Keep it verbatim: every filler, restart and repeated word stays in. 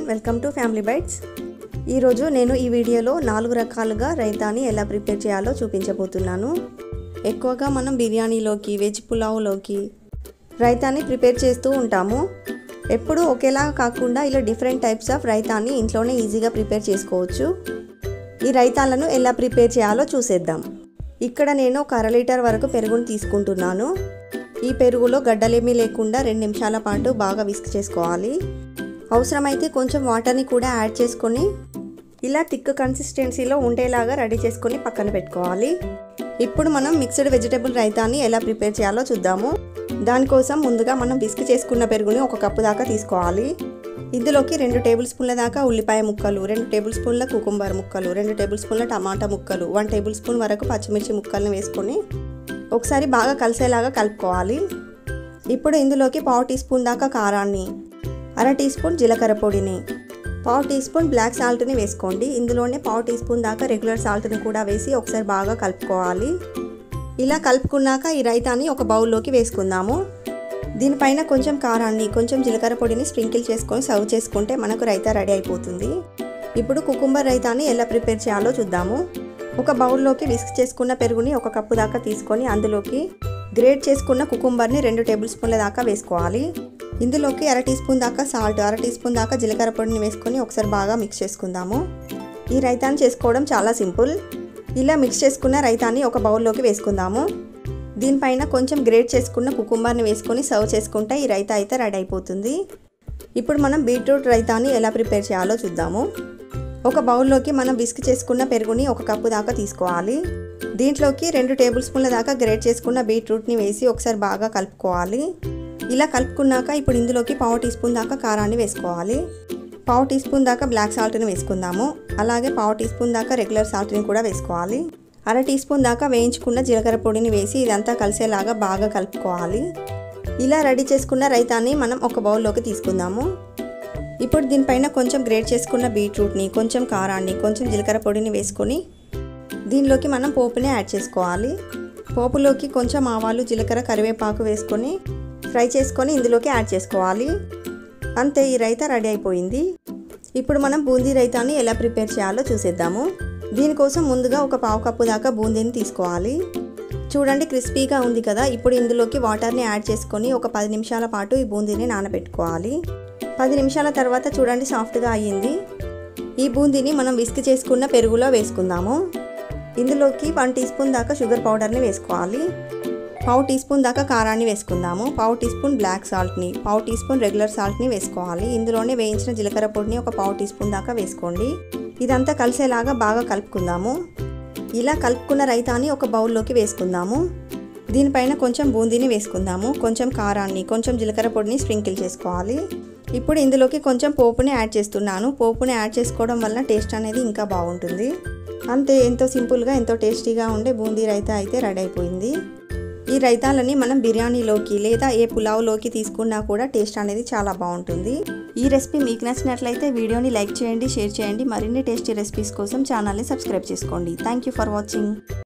Welcome to family bytes. ఈరోజు నేను ఈ వీడియోలో నాలుగు రకాలుగా రైతాని ఎలా ప్రిపేర్ చేయాలో చూపించబోతున్నాను. ఎక్కువగా మనం బిర్యానీలోకి, వెజ్ పులావ్లోకి రైతాని ప్రిపేర్ చేస్తూ ఉంటాము. ఎప్పుడు ఒకేలా కాకుండా ఇలా డిఫరెంట్ టైప్స్ ఆఫ్ రైతాని ఇంట్లోనే ఈజీగా ప్రిపేర్ చేసుకోవచ్చు. ఈ రైతాలను ఎలా ప్రిపేర్ చేయాలో చూసేద్దాం. ఇక్కడ నేను ఒక అర లీటర్ వరకు పెరుగును తీసుకుంటున్నాను. ఈ పెరుగులో గడ్డలేమీ లేకుండా రెండు నిమిషాల పాటు బాగా విస్క్ చేసుకోవాలి. అవసరమైతే కొంచెం వాటర్ని కూడా యాడ్ చేసుకొని ఇలా థిక్ కన్సిస్టెన్సీలో ఉండేలాగా రెడీ చేసుకొని పక్కన పెట్టుకోవాలి. ఇప్పుడు మనం మిక్స్డ్ వెజిటేబుల్ రైతాని ఎలా ప్రిపేర్ చేయాలో చూద్దాము. దానికోసం ముందుగా మనం విస్క్ చేసుకున్న పెరుగుని ఒక కప్పు దాకా తీసుకోవాలి. ఇందులోకి రెండు టేబుల్ స్పూన్ల దాకా ఉల్లిపాయ ముక్కలు, రెండు టేబుల్ స్పూన్ల కుకుంబర్ ముక్కలు, రెండు టేబుల్ స్పూన్ల టమాటా ముక్కలు, వన్ టేబుల్ స్పూన్ వరకు పచ్చిమిర్చి ముక్కలను వేసుకొని ఒకసారి బాగా కలిసేలాగా కలుపుకోవాలి. ఇప్పుడు ఇందులోకి పావు టీ స్పూన్ దాకా కారాన్ని, అర టీ స్పూన్ జీలకర్ర పొడిని, పావు టీ స్పూన్ బ్లాక్ సాల్ట్ని వేసుకోండి. ఇందులోనే పావు టీ స్పూన్ దాకా రెగ్యులర్ సాల్ట్ని కూడా వేసి ఒకసారి బాగా కలుపుకోవాలి. ఇలా కలుపుకున్నాక ఈ రైతాని ఒక బౌల్లోకి వేసుకుందాము. దీనిపైన కొంచెం కారాన్ని, కొంచెం జీలకర్ర పొడిని స్ప్రింకిల్ చేసుకొని సర్వ్ చేసుకుంటే మనకు రైతా రెడీ అయిపోతుంది. ఇప్పుడు కుకుంబర్ రైతాని ఎలా ప్రిపేర్ చేయాలో చూద్దాము. ఒక బౌల్లోకి విస్క్ చేసుకున్న పెరుగుని ఒక కప్పు దాకా తీసుకొని అందులోకి గ్రేట్ చేసుకున్న కుకుంబర్ని రెండు టేబుల్ స్పూన్ల దాకా వేసుకోవాలి. ఇందులోకి అర టీ స్పూన్ దాకా సాల్ట్, అర టీ స్పూన్ దాకా జీలకర్ర పొడిని వేసుకొని ఒకసారి బాగా మిక్స్ చేసుకుందాము. ఈ రైతాన్ని చేసుకోవడం చాలా సింపుల్. ఇలా మిక్స్ చేసుకున్న రైతాన్ని ఒక బౌల్లోకి వేసుకుందాము. దీనిపైన కొంచెం గ్రేట్ చేసుకున్న కుకుంబర్ని వేసుకొని సర్వ్ చేసుకుంటే ఈ రైతా అయితే రెడీ అయిపోతుంది. ఇప్పుడు మనం బీట్రూట్ రైతాని ఎలా ప్రిపేర్ చేయాలో చూద్దాము. ఒక బౌల్లోకి మనం విస్క్ చేసుకున్న పెరుగుని ఒక కప్పు దాకా తీసుకోవాలి. దీంట్లోకి రెండు టేబుల్ స్పూన్ల దాకా గ్రేట్ చేసుకున్న బీట్రూట్ని వేసి ఒకసారి బాగా కలుపుకోవాలి. ఇలా కలుపుకున్నాక ఇప్పుడు ఇందులోకి పావు టీ స్పూన్ దాకా కారాన్ని వేసుకోవాలి. పావు టీ స్పూన్ దాకా బ్లాక్ సాల్ట్ని వేసుకుందాము. అలాగే పావు టీ స్పూన్ దాకా రెగ్యులర్ సాల్ట్ని కూడా వేసుకోవాలి. అర టీ స్పూన్ దాకా వేయించుకున్న జీలకర్ర పొడిని వేసి ఇదంతా కలిసేలాగా బాగా కలుపుకోవాలి. ఇలా రెడీ చేసుకున్న రైతాన్ని మనం ఒక బౌల్లోకి తీసుకుందాము. ఇప్పుడు దీనిపైన కొంచెం గ్రేట్ చేసుకున్న బీట్రూట్ని, కొంచెం కారాన్ని, కొంచెం జీలకర్ర పొడిని వేసుకొని దీనిలోకి మనం పోపుని యాడ్ చేసుకోవాలి. పోపులోకి కొంచెం ఆవాలు, జీలకర్ర, కరివేపాకు వేసుకొని ఫ్రై చేసుకొని ఇందులోకి యాడ్ చేసుకోవాలి. అంతే, ఈ రైతా రెడీ అయిపోయింది. ఇప్పుడు మనం బూందీ రైతాని ఎలా ప్రిపేర్ చేయాలో చూసేద్దాము. దీనికోసం ముందుగా ఒక పావు కప్పు దాకా బూందీని తీసుకోవాలి. చూడండి, క్రిస్పీగా ఉంది కదా. ఇప్పుడు ఇందులోకి వాటర్ని యాడ్ చేసుకొని ఒక పది నిమిషాల పాటు ఈ బూందీని నానబెట్టుకోవాలి. పది నిమిషాల తర్వాత చూడండి సాఫ్ట్గా అయ్యింది. ఈ బూందీని మనం విస్క్ చేసుకున్న పెరుగులో వేసుకుందాము. ఇందులోకి వన్ టీ స్పూన్ దాకా షుగర్ పౌడర్ని వేసుకోవాలి. పావు టీ స్పూన్ దాకా కారాన్ని వేసుకుందాము. పావు టీ స్పూన్ బ్లాక్ సాల్ట్ని, పావు టీ స్పూన్ రెగ్యులర్ సాల్ట్ని వేసుకోవాలి. ఇందులోనే వేయించిన జీలకర్ర పొడిని ఒక పావు టీ స్పూన్ దాకా వేసుకోండి. ఇదంతా కలిసేలాగా బాగా కలుపుకుందాము. ఇలా కలుపుకున్న రైతాని ఒక బౌల్లోకి వేసుకుందాము. దీనిపైన కొంచెం బూందీని వేసుకుందాము. కొంచెం కారాన్ని, కొంచెం జీలకర్ర పొడిని స్ప్రింకిల్ చేసుకోవాలి. ఇప్పుడు ఇందులోకి కొంచెం పోపుని యాడ్ చేస్తున్నాను. పోపుని యాడ్ చేసుకోవడం వల్ల టేస్ట్ అనేది ఇంకా బాగుంటుంది. అంతే, ఎంతో సింపుల్గా ఎంతో టేస్టీగా ఉండే బూందీ రైతా అయితే రెడీ అయిపోయింది. ఈ రైతాలని మనం బిర్యానీలోకి లేదా ఏ పులావ్లోకి తీసుకున్నా కూడా టేస్ట్ అనేది చాలా బాగుంటుంది. ఈ రెసిపీ మీకు నచ్చినట్లయితే వీడియోని లైక్ చేయండి, షేర్ చేయండి. మరిన్ని టేస్టీ రెసిపీస్ కోసం ఛానల్ని సబ్స్క్రైబ్ చేసుకోండి. Thank you for watching.